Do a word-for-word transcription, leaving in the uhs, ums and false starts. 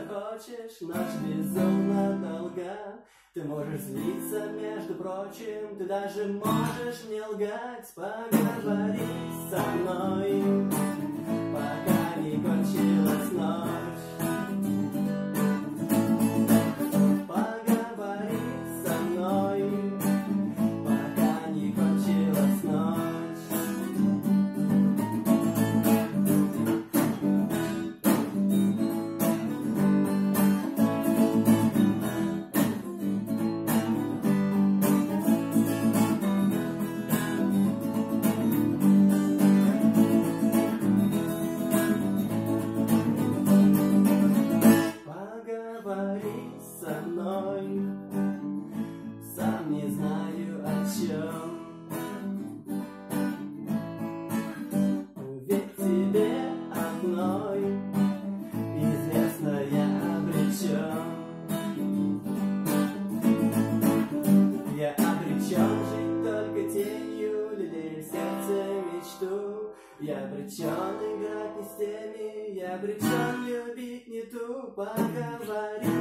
захочешь, ночь безумно долга. Ты можешь злиться, между прочим, ты даже можешь не лгать. Поговори со мной, пока не кончилась ночь. Поговори со мной, пока не кончилась ночь. Поговори со мной, сам не знаю о чем. Ведь тебе одной известно, я обречен. Я обречен жить только тенью, лелея в сердце мечту. Я обречен играть не с теми, я обречен любить не ту. Поговори